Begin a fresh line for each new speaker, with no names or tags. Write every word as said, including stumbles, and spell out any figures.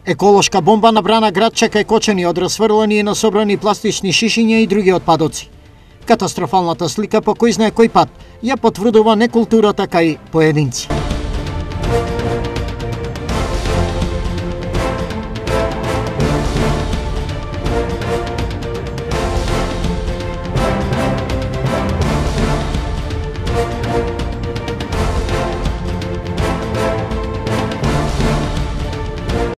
Еколошка бомба набрана град чека кочени од расфрлени и насобрани пластични шишиња и други отпадоци. Катастрофалната слика по кој знае кој пат ја потврдува некултурата кај поединци.